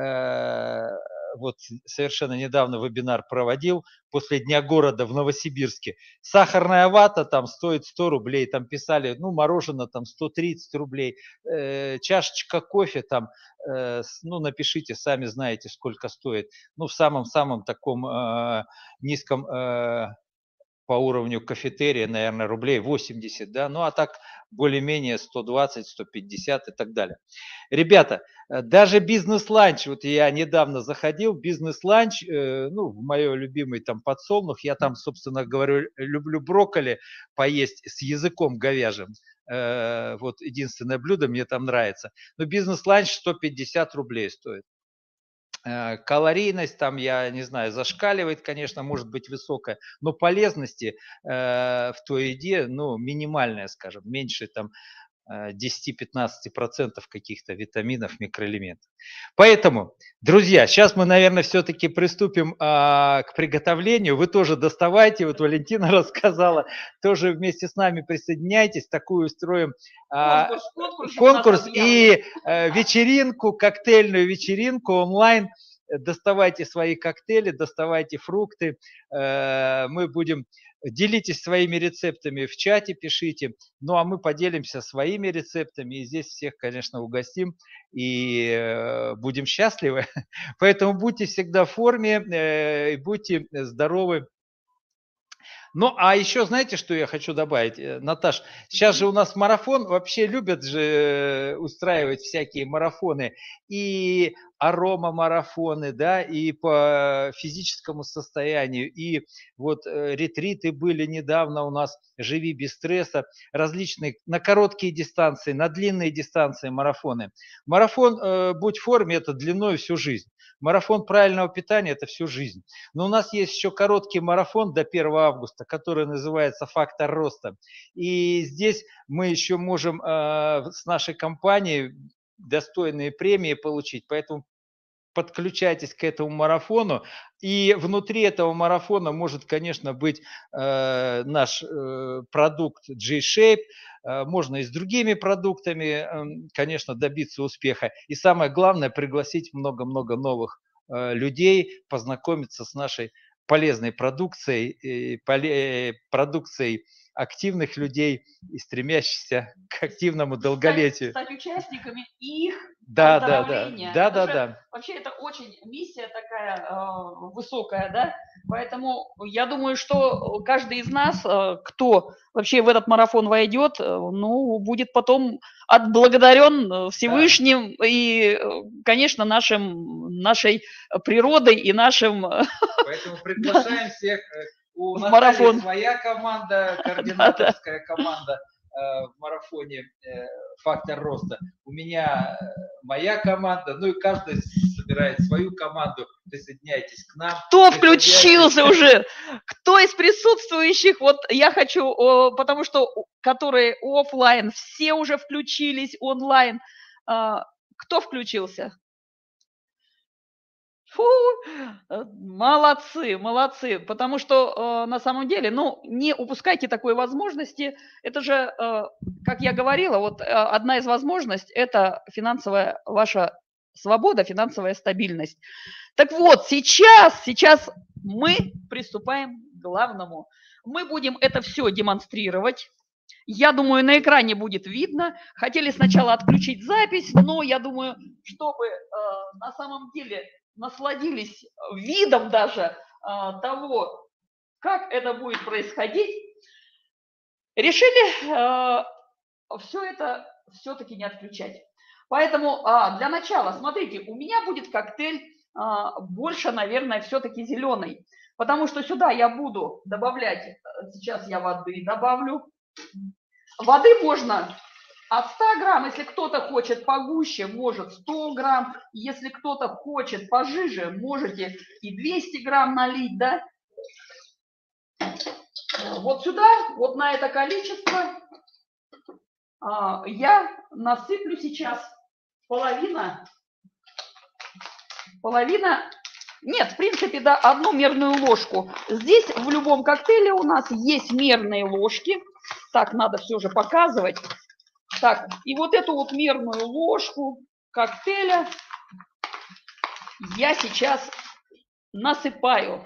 Speaker 3: э, вот совершенно недавно вебинар проводил после Дня города в Новосибирске. Сахарная вата там стоит сто рублей, там писали, ну, мороженое там сто тридцать рублей, э, чашечка кофе там, э, ну, напишите, сами знаете, сколько стоит. Ну, в самом-самом таком э, низком э, по уровню кафетерия, наверное, рублей восемьдесят, да, ну, а так более-менее сто двадцать, сто пятьдесят и так далее. Ребята, даже бизнес-ланч, вот я недавно заходил, бизнес-ланч, э, ну, в мой любимый там подсолнух, я там, собственно говоря, люблю брокколи поесть с языком говяжьим, э, вот единственное блюдо мне там нравится, но бизнес-ланч сто пятьдесят рублей стоит. Калорийность там, я не знаю, зашкаливает, конечно, может быть высокая, но полезности э, в той еде, ну, минимальная, скажем, меньше там десять-пятнадцать процентов каких-то витаминов, микроэлементов. Поэтому, друзья, сейчас мы, наверное, все-таки приступим а, к приготовлению. Вы тоже доставайте, вот Валентина рассказала, тоже вместе с нами присоединяйтесь, такую устроим а, конкурс, конкурс, конкурс и а, вечеринку, коктейльную вечеринку онлайн. Доставайте свои коктейли, доставайте фрукты, мы будем... Делитесь своими рецептами в чате, пишите. Ну, а мы поделимся своими рецептами. И здесь всех, конечно, угостим и э, будем счастливы. Поэтому будьте всегда в форме, э, будьте здоровы. Ну, а еще знаете, что я хочу добавить, Наташ? Сейчас же у нас марафон, вообще любят же устраивать всякие марафоны. И арома-марафоны, да, и по физическому состоянию, и вот ретриты были недавно у нас, «Живи без стресса», различные, на короткие дистанции, на длинные дистанции марафоны. Марафон э, «Будь в форме» – это длиной всю жизнь. Марафон правильного питания – это всю жизнь. Но у нас есть еще короткий марафон до первого августа, который называется «Фактор роста». И здесь мы еще можем э, с нашей компанией достойные премии получить, поэтому подключайтесь к этому марафону, и внутри этого марафона может, конечно, быть э, наш э, продукт G-Shape, э, можно и с другими продуктами, э, конечно, добиться успеха, и самое главное, пригласить много-много новых э, людей, познакомиться с нашей полезной продукцией, и поле, продукцией активных людей и стремящихся к активному долголетию.
Speaker 1: Стать, стать участниками их
Speaker 3: да,
Speaker 1: оздоровления.
Speaker 3: Да, да,
Speaker 1: это
Speaker 3: да,
Speaker 1: же,
Speaker 3: да.
Speaker 1: Вообще это очень миссия такая э, высокая, да? Поэтому я думаю, что каждый из нас, э, кто вообще в этот марафон войдет, э, ну, будет потом отблагодарен Всевышним да. и, конечно, нашим, нашей природой и нашим...
Speaker 3: Поэтому приглашаем всех... У Натальи своя команда, координаторская команда э, в марафоне э, «Фактор роста». У меня моя команда, ну и каждый собирает свою команду. Присоединяйтесь к нам.
Speaker 1: Кто включился уже? Кто из присутствующих? Вот я хочу, потому что которые офлайн, все уже включились онлайн. Кто включился? Фу, молодцы, молодцы, потому что э, на самом деле, ну, не упускайте такой возможности. Это же, э, как я говорила, вот э, одна из возможностей – это финансовая ваша свобода, финансовая стабильность. Так вот, сейчас, сейчас мы приступаем к главному. Мы будем это все демонстрировать. Я думаю, на экране будет видно. Хотели сначала отключить запись, но я думаю, чтобы э, на самом деле... насладились видом даже а, того, как это будет происходить, решили а, все это все-таки не отключать. Поэтому а, для начала, смотрите, у меня будет коктейль а, больше, наверное, все-таки зеленый. потому что сюда я буду добавлять, сейчас я воды добавлю. Воды можно от ста грамм, если кто-то хочет погуще, может сто грамм, если кто-то хочет пожиже, можете и двести грамм налить, да. Вот сюда, вот на это количество я насыплю сейчас половина, половина, нет, в принципе, да, одну мерную ложку. Здесь в любом коктейле у нас есть мерные ложки. Так, надо все же показывать. Так, и вот эту вот мерную ложку коктейля я сейчас насыпаю.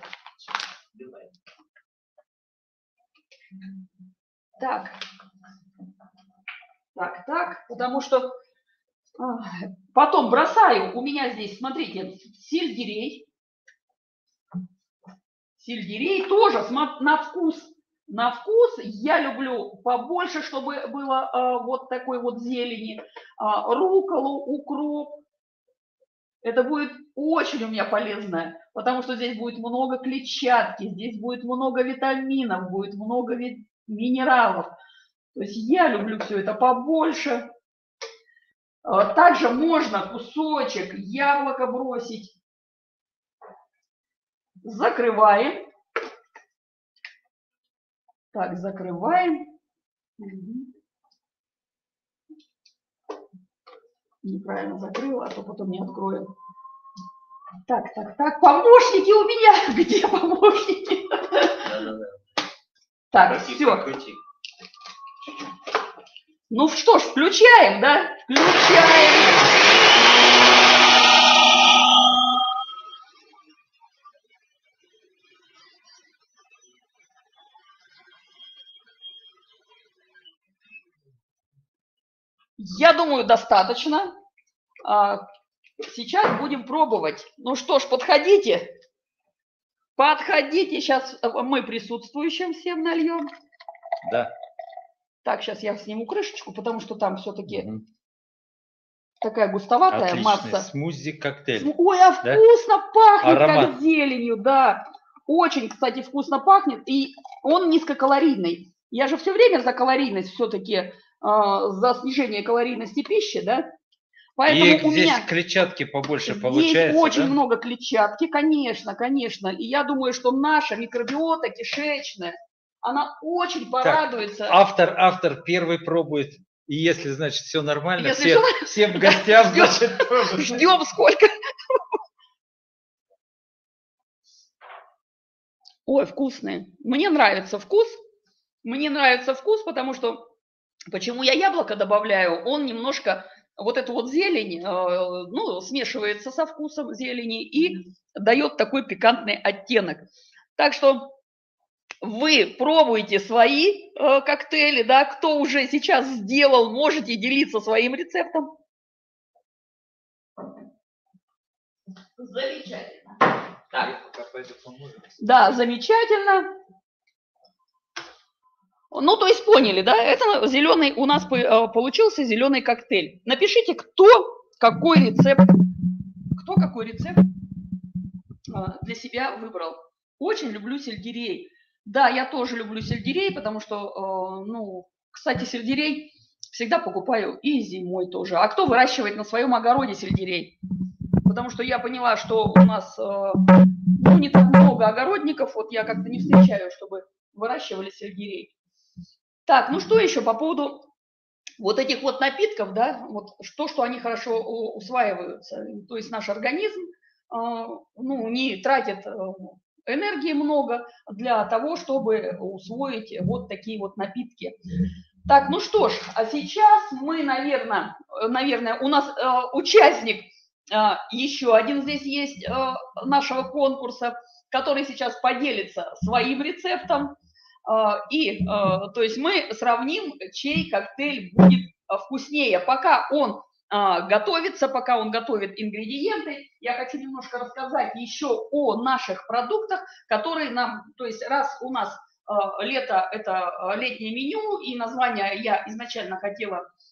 Speaker 1: Так, так, так, потому что потом бросаю, у меня здесь, смотрите, сельдерей. Сельдерей тоже на вкус. На вкус я люблю побольше, чтобы было а, вот такой вот зелени. А, рукколу, укроп. Это будет очень у меня полезное, потому что здесь будет много клетчатки, здесь будет много витаминов, будет много ви- минералов. То есть я люблю все это побольше. А, также можно кусочек яблока бросить. Закрываем. Так, закрываем. Угу. Неправильно закрыла, а то потом не открою. Так, так, так. Помощники у меня. Где помощники? Да-да-да. Так, все. Ну что ж, включаем, да? Включаем. Я думаю, достаточно. Сейчас будем пробовать. Ну что ж, подходите. Подходите. Сейчас мы присутствующим всем нальем.
Speaker 3: Да.
Speaker 1: Так, сейчас я сниму крышечку, потому что там все-таки угу. такая густоватая
Speaker 3: Отличный
Speaker 1: масса.
Speaker 3: Смузи-коктейль.
Speaker 1: Ой, а
Speaker 3: да?
Speaker 1: вкусно пахнет,
Speaker 3: Аромат.
Speaker 1: как зеленью, да. Очень, кстати, вкусно пахнет. И он низкокалорийный. Я же все время за калорийность все-таки. За снижение калорийности пищи, да?
Speaker 3: Поэтому и у здесь меня клетчатки побольше
Speaker 1: здесь
Speaker 3: получается.
Speaker 1: Здесь очень
Speaker 3: да?
Speaker 1: много клетчатки, конечно, конечно. И я думаю, что наша микробиота кишечная, она очень порадуется.
Speaker 3: Так, автор, автор первый пробует. И если, значит, все нормально,
Speaker 1: если
Speaker 3: все,
Speaker 1: что,
Speaker 3: всем гостям,
Speaker 1: ждем,
Speaker 3: значит, тоже.
Speaker 1: Ждем сколько. Ой, вкусные. Мне нравится вкус. Мне нравится вкус, потому что почему я яблоко добавляю? Он немножко, вот эту вот зелень, ну, смешивается со вкусом зелени и дает такой пикантный оттенок. Так что вы пробуйте свои коктейли, да, кто уже сейчас сделал, можете делиться своим рецептом. Замечательно. Так. Да, замечательно. Ну, то есть поняли, да? Это зеленый, у нас получился зеленый коктейль. Напишите, кто какой рецепт, кто какой рецепт для себя выбрал. Очень люблю сельдерей. Да, я тоже люблю сельдерей, потому что, ну, кстати, сельдерей всегда покупаю и зимой тоже. А кто выращивает на своем огороде сельдерей? Потому что я поняла, что у нас, ну, не так много огородников, вот я как-то не встречаю, чтобы выращивали сельдерей. Так, ну что еще по поводу вот этих вот напитков, да, вот то, что они хорошо усваиваются, то есть наш организм, ну, не тратит энергии много для того, чтобы усвоить вот такие вот напитки. Так, ну что ж, а сейчас мы, наверное, наверное, у нас участник еще один здесь есть нашего конкурса, который сейчас поделится своим рецептом. И, то есть, мы сравним, чей коктейль будет вкуснее. Пока он готовится, пока он готовит ингредиенты, я хочу немножко рассказать еще о наших продуктах, которые нам, то есть, раз у нас лето – это летнее меню, и название я изначально хотела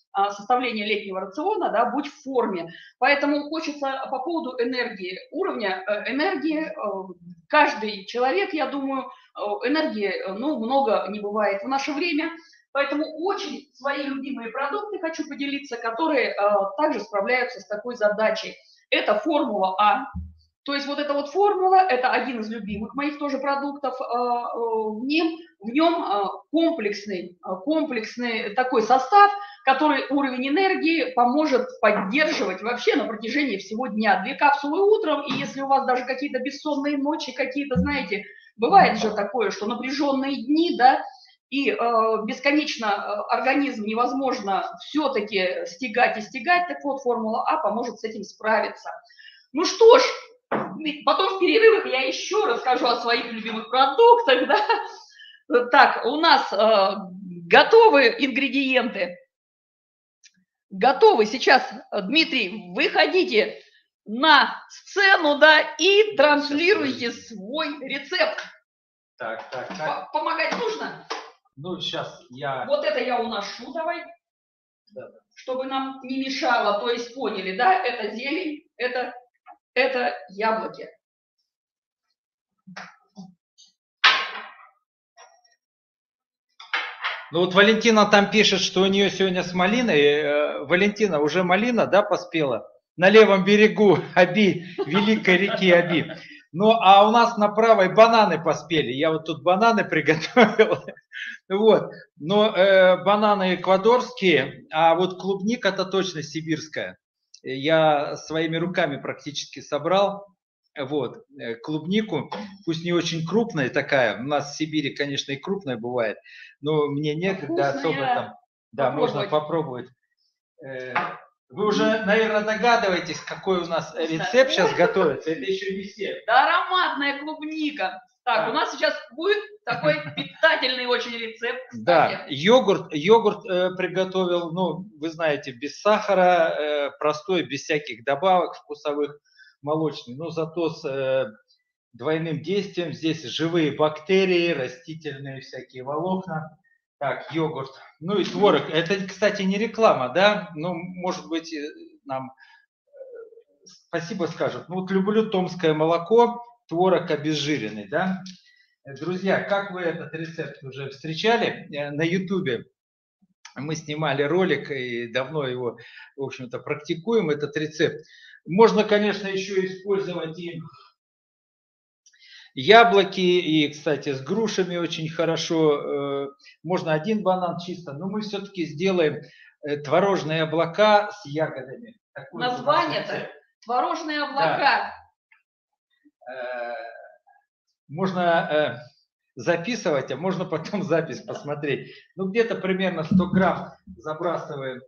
Speaker 1: составления летнего рациона, да, будь в форме. Поэтому хочется по поводу энергии, уровня энергии, каждый человек, я думаю, энергии, ну, много не бывает в наше время, поэтому очень свои любимые продукты хочу поделиться, которые также справляются с такой задачей. Это формула А. То есть вот эта вот формула, это один из любимых моих тоже продуктов, в нем, в нем комплексный, комплексный такой состав, который уровень энергии поможет поддерживать вообще на протяжении всего дня. Две капсулы утром, и если у вас даже какие-то бессонные ночи, какие-то, знаете, бывает же такое, что напряженные дни, да, и э, бесконечно организм невозможно все-таки стягать и стягать, так вот формула А поможет с этим справиться. Ну что ж, потом в перерывах я еще расскажу о своих любимых продуктах, да. Так, у нас э, готовы ингредиенты. Готовы. Сейчас, Дмитрий, выходите на сцену, да, и транслируйте свой рецепт.
Speaker 3: Так, так, так.
Speaker 1: Помогать нужно?
Speaker 3: Ну, сейчас я...
Speaker 1: Вот это я уношу, давай,
Speaker 3: да.
Speaker 1: Чтобы нам не мешало. То есть поняли, да, это зелень, это, это яблоки.
Speaker 3: Ну вот Валентина там пишет, что у нее сегодня с малиной. Валентина, уже малина, да, поспела? На левом берегу Оби, великой реки Оби. Ну, а у нас на правой бананы поспели. Я вот тут бананы приготовил. Вот. Но э, бананы эквадорские, а вот клубника-то точно сибирская. Я своими руками практически собрал. Вот. Клубнику, пусть не очень крупная такая. У нас в Сибири, конечно, и крупная бывает. Но мне некогда особо там. Да, можно попробовать. Вы уже, наверное, догадываетесь, какой у нас рецепт сейчас готовится. Это еще не все.
Speaker 1: Да, ароматная клубника. Так, а. У нас сейчас будет такой питательный очень рецепт.
Speaker 3: Да, йогурт, йогурт э, приготовил, ну, вы знаете, без сахара, э, простой, без всяких добавок вкусовых, молочный. Но зато с э, двойным действием. Здесь живые бактерии, растительные всякие волокна. Так, йогурт. Ну и творог. Это, кстати, не реклама, да? Ну, может быть, нам спасибо скажут. Ну, вот люблю томское молоко, творог обезжиренный, да? Друзья, как вы этот рецепт уже встречали на ютубе? Мы снимали ролик и давно его, в общем-то, практикуем, этот рецепт. Можно, конечно, еще использовать и яблоки, и, кстати, с грушами очень хорошо. Можно один банан чисто, но мы все-таки сделаем творожные облака с ягодами.
Speaker 1: Название-то творожные облака.
Speaker 3: Да. Можно записывать, а можно потом запись посмотреть. Ну, где-то примерно сто грамм забрасываем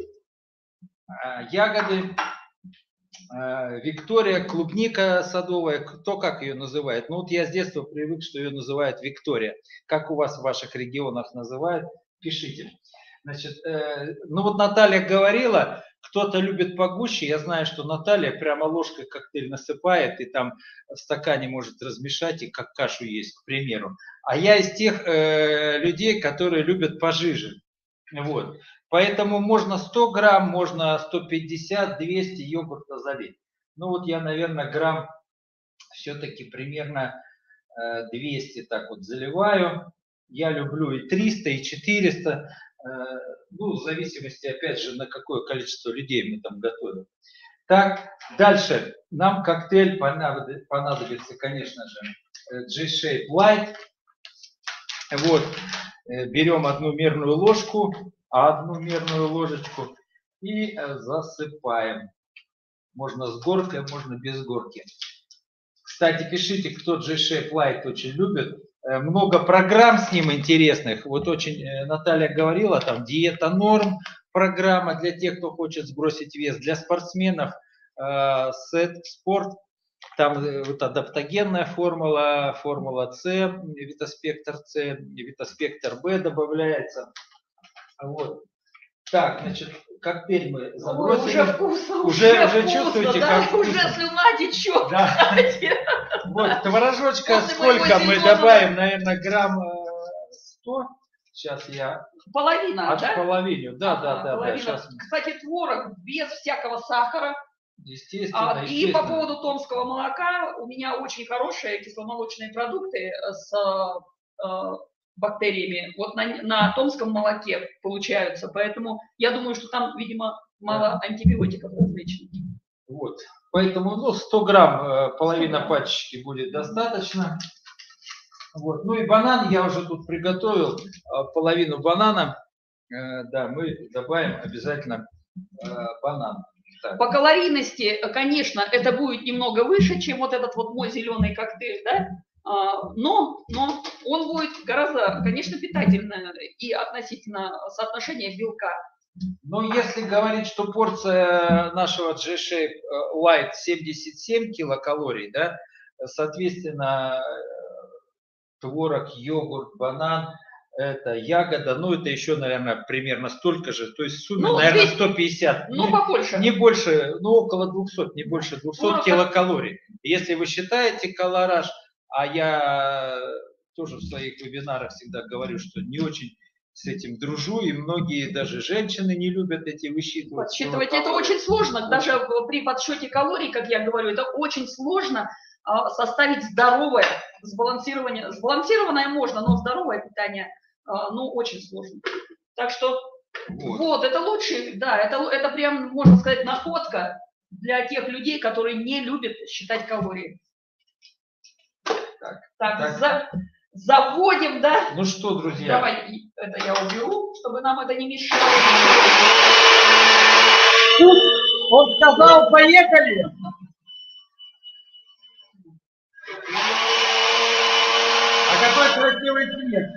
Speaker 3: ягоды. Виктория, клубника садовая, кто как ее называет? Ну вот я с детства привык, что ее называют Виктория. Как у вас в ваших регионах называют? Пишите. Значит, э, ну вот Наталья говорила, кто-то любит погуще. Я знаю, что Наталья прямо ложкой коктейль насыпает и там в стакане может размешать и как кашу есть, к примеру. А я из тех э, людей, которые любят пожиже. Вот. Поэтому можно сто грамм, можно сто пятьдесят, двести йогурта залить. Ну вот я, наверное, грамм все-таки примерно двести так вот заливаю. Я люблю и триста, и четыреста. Ну, в зависимости, опять же, на какое количество людей мы там готовим. Так, дальше. Нам коктейль понадобится, конечно же, G-Shape Light. Вот. Берем одну мерную ложку, одну мерную ложечку и засыпаем. Можно с горкой, можно без горки. Кстати, пишите, кто G-Shape Light очень любит. Много программ с ним интересных. Вот очень Наталья говорила, там диета норм, программа для тех, кто хочет сбросить вес, для спортсменов, сет спорт. Там вот адаптогенная формула, формула С, витаспектр С, витаспектр Б добавляется. Вот. Так, значит, коктейль мы забросили.
Speaker 1: Ой, уже вкусно,
Speaker 3: уже, уже,
Speaker 1: уже вкусно,
Speaker 3: чувствуете,
Speaker 1: да,
Speaker 3: как
Speaker 1: уже слюна течет.
Speaker 3: Да. Вот, творожочка сколько мы добавим? Наверное, грамм сто. Сейчас я...
Speaker 1: Половина,
Speaker 3: Аж
Speaker 1: да?
Speaker 3: половину, да,
Speaker 1: Ага,
Speaker 3: да, да, да. Сейчас...
Speaker 1: Кстати, творог без всякого сахара.
Speaker 3: Естественно,
Speaker 1: а,
Speaker 3: естественно.
Speaker 1: И по поводу томского молока, у меня очень хорошие кисломолочные продукты с а, бактериями вот на, на томском молоке получаются. Поэтому я думаю, что там, видимо, мало антибиотиков различных.
Speaker 3: Вот. Поэтому, ну, сто грамм, половина пачечки будет достаточно. Вот. Ну и банан я уже тут приготовил, половину банана, да, мы добавим обязательно банан. Так.
Speaker 1: По калорийности, конечно, это будет немного выше, чем вот этот вот мой зеленый коктейль, да, но, но он будет гораздо, конечно, питательный и относительно соотношения белка.
Speaker 3: Но если говорить, что порция нашего G-Shape Light семьдесят семь килокалорий, да, соответственно, творог, йогурт, банан, это ягода, ну это еще, наверное, примерно столько же, то есть в сумме, ну, наверное, сто пятьдесят.
Speaker 1: Ну, не, побольше.
Speaker 3: Не больше, ну около двухсот, не больше двухсот ну, килокалорий. Если вы считаете колораж, а я тоже в своих вебинарах всегда говорю, что не очень с этим дружу, и многие даже женщины не любят эти высчитывать.
Speaker 1: Подсчитывать это очень сложно, даже при подсчете калорий, как я говорю, это очень сложно составить здоровое, сбалансированное, сбалансированное можно, но здоровое питание, ну, очень сложно. Так что, вот, вот это лучше, да, это, это прям, можно сказать, находка для тех людей, которые не любят считать калории. Так, так, так. За, заводим, да?
Speaker 3: Ну что, друзья?
Speaker 1: Давай, это я уберу, чтобы нам это не мешало.
Speaker 3: Он сказал, поехали! А какой красивый цвет!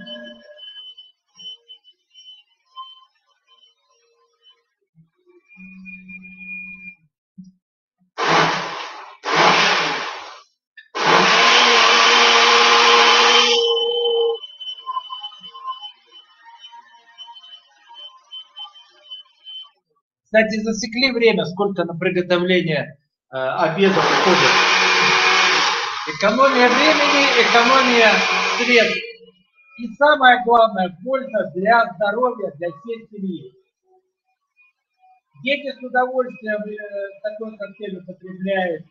Speaker 3: Кстати, засекли время, сколько на приготовление э, обеда уходит. Экономия времени, экономия средств. И самое главное, польза для здоровья, для всей семьи. Дети с удовольствием э, такой коктейль употребляют.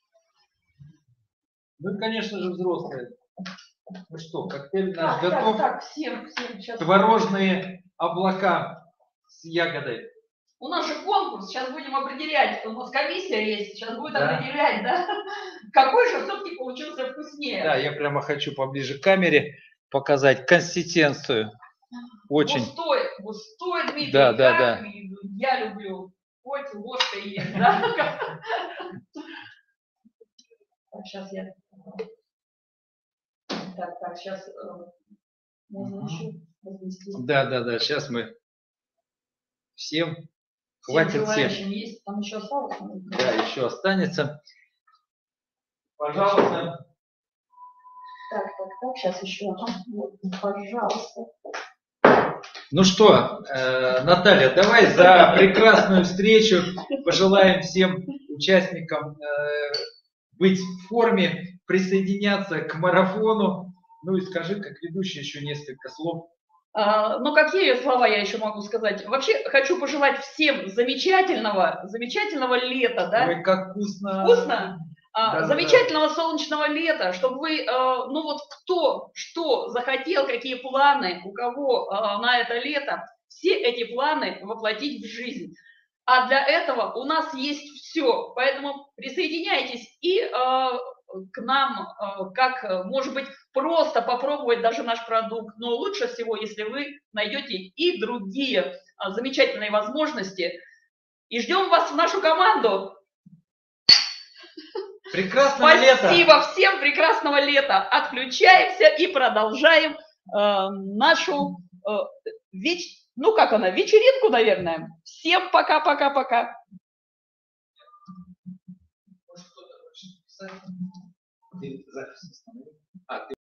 Speaker 3: Вы, конечно же, взрослые. Ну что, коктейль наш
Speaker 1: так,
Speaker 3: готов.
Speaker 1: Так, так, всем, всем сейчас.
Speaker 3: Творожные облака с ягодой.
Speaker 1: У нас же конкурс, сейчас будем определять, у нас комиссия есть, сейчас будет
Speaker 3: да.
Speaker 1: определять, да, какой же все-таки получился вкуснее.
Speaker 3: Да, я прямо хочу поближе к камере показать консистенцию. Очень.
Speaker 1: Густой, густой, Дмитрий,
Speaker 3: да, да, да.
Speaker 1: Я люблю, хоть ложкой есть, да. Так, сейчас я... Так, так, сейчас можно еще вознести.
Speaker 3: Да, да, да, сейчас мы всем... Хватит всем.
Speaker 1: Есть, там еще осталось?
Speaker 3: Да, еще останется. Пожалуйста.
Speaker 1: Так, так, так, сейчас еще. Пожалуйста.
Speaker 3: Ну что, э, Наталья, давай за прекрасную встречу. Пожелаем всем участникам э, быть в форме, присоединяться к марафону. Ну и скажи, как ведущий, еще несколько слов.
Speaker 1: Ну, какие слова я еще могу сказать? Вообще, хочу пожелать всем замечательного, замечательного лета, да?
Speaker 3: Ой, как вкусно!
Speaker 1: Вкусно?
Speaker 3: Да,
Speaker 1: замечательного да. солнечного лета, чтобы вы, ну вот кто, что захотел, какие планы, у кого на это лето, все эти планы воплотить в жизнь. А для этого у нас есть все, поэтому присоединяйтесь и к нам, как, может быть, просто попробовать даже наш продукт. Но лучше всего, если вы найдете и другие замечательные возможности. И ждем вас в нашу команду.
Speaker 3: Прекрасного
Speaker 1: Спасибо
Speaker 3: лета!
Speaker 1: Спасибо всем, прекрасного лета! Отключаемся и продолжаем э, нашу, э, веч... ну как она, вечеринку, наверное. Всем пока-пока-пока!
Speaker 3: Ты запись останови. А, ты